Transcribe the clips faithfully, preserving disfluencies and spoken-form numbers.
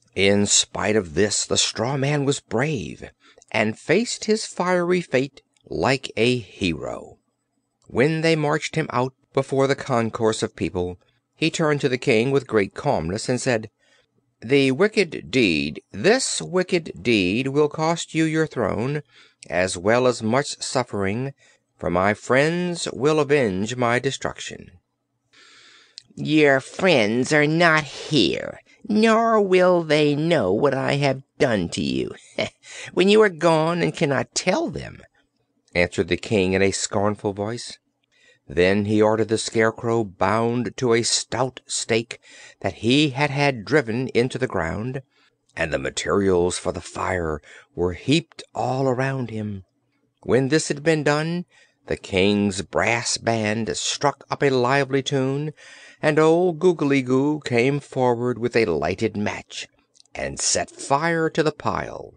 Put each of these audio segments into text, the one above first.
In spite of this, the straw man was brave, and faced his fiery fate like a hero. When they marched him out before the concourse of people, he turned to the King with great calmness and said: "The wicked deed, this wicked deed will cost you your throne, as well as much suffering, for my friends will avenge my destruction." "Your friends are not here, nor will they know what I have done to you, when you are gone and cannot tell them," answered the King in a scornful voice. Then he ordered the Scarecrow bound to a stout stake that he had had driven into the ground, and the materials for the fire were heaped all around him. When this had been done, the King's brass band struck up a lively tune, and old Googly Goo came forward with a lighted match and set fire to the pile.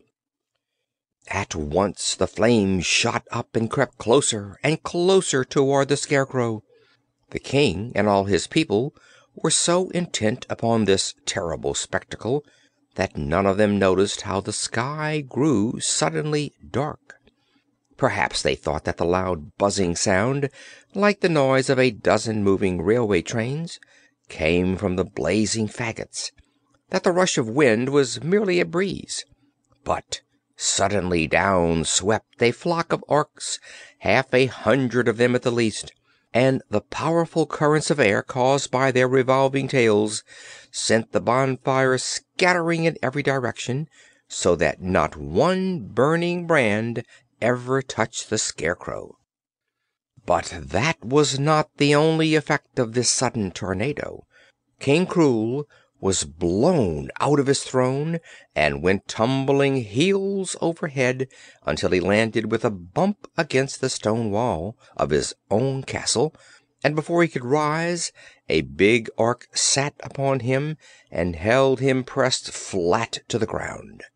At once the flames shot up and crept closer and closer toward the Scarecrow. The King and all his people were so intent upon this terrible spectacle that none of them noticed how the sky grew suddenly dark. Perhaps they thought that the loud buzzing sound, like the noise of a dozen moving railway trains, came from the blazing fagots; that the rush of wind was merely a breeze. But suddenly down swept a flock of Orks, half a hundred of them at the least, and the powerful currents of air caused by their revolving tails sent the bonfire scattering in every direction, so that not one burning brand ever touched the Scarecrow. But that was not the only effect of this sudden tornado. King Krewl was blown out of his throne and went tumbling heels over head until he landed with a bump against the stone wall of his own castle, and before he could rise a big Ork sat upon him and held him pressed flat to the ground.